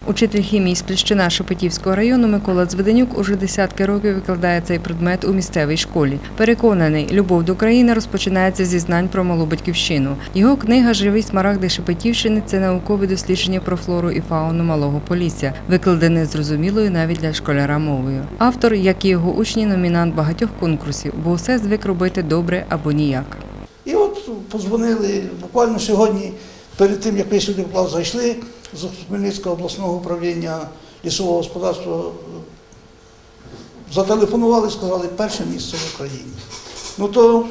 Учитель хімії з Пліщина Шепетівського району Микола Зведенюк уже десятки років викладає цей предмет у місцевій школі. Переконаний, любов до країни розпочинається зі знань про малу батьківщину. Його книга «Живі смарагди Шепетівщини» – це наукове дослідження про флору і фауну Малого Полісся, викладене зрозумілою навіть для школяра мовою. Автор, як і його учні, номінант багатьох конкурсів, бо усе звик робити добре або ніяк. І от подзвонили буквально сьогодні, перед тим, як ви сюди в клас зайшли, з Хмельницького обласного управління лісового господарства, зателефонували і сказали, перше місце в Україні. Ну то,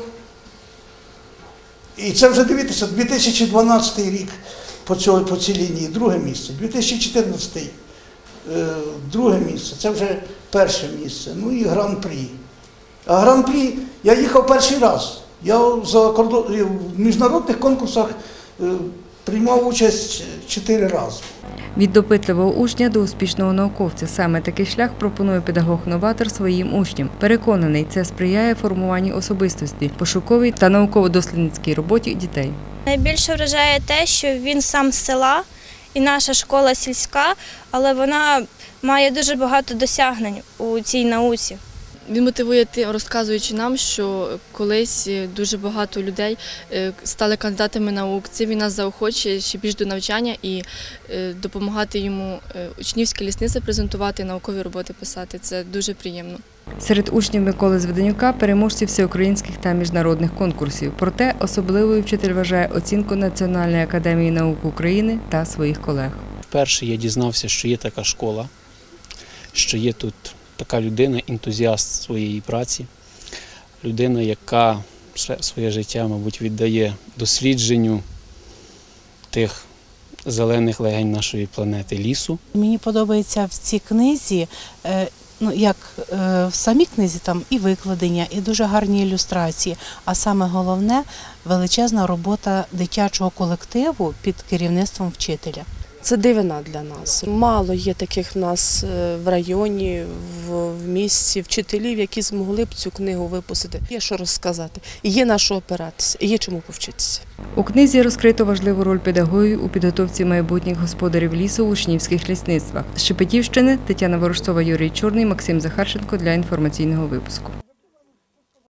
і це вже дивіться, 2012 рік по цій лінії, друге місце, 2014 друге місце, це вже перше місце, ну і гран-прі. А гран-прі я їхав перший раз. Я в міжнародних конкурсах приймав участь 4 рази. Від допитливого учня до успішного науковця. Саме такий шлях пропонує педагог-новатор своїм учням. Переконаний, це сприяє формуванню особистості, пошуковій та науково-дослідницькій роботі дітей. Найбільше вражає те, що він сам з села і наша школа сільська, але вона має дуже багато досягнень у цій науці. Він мотивує тим, розказуючи нам, що колись дуже багато людей стали кандидатами наук. Це він нас заохочує ще більш до навчання і допомагати йому учнівське лісництво презентувати, наукові роботи писати. Це дуже приємно. Серед учнів Миколи Зведенюка – переможці всеукраїнських та міжнародних конкурсів. Проте особливою вчитель вважає оцінку Національної академії наук України та своїх колег. Вперше я дізнався, що є така школа, що є тут така людина, ентузіаст своєї праці, людина, яка своє життя, мабуть, віддає дослідженню тих зелених легень нашої планети, лісу. Мені подобається в цій книзі, як в самій книзі там і викладення, і дуже гарні ілюстрації, а саме головне – величезна робота дитячого колективу під керівництвом вчителя. Це дивина для нас. Мало є таких в нас в районі, в місті, вчителів, які змогли б цю книгу випустити. Є що розказати, і є на що опиратися, і є чому повчитися. У книзі розкрито важливу роль педагогів у підготовці майбутніх господарів лісу в учнівських лісництвах. З Шепетівщини Тетяна Ворожцова, Юрій Чорний, Максим Захарченко для інформаційного випуску.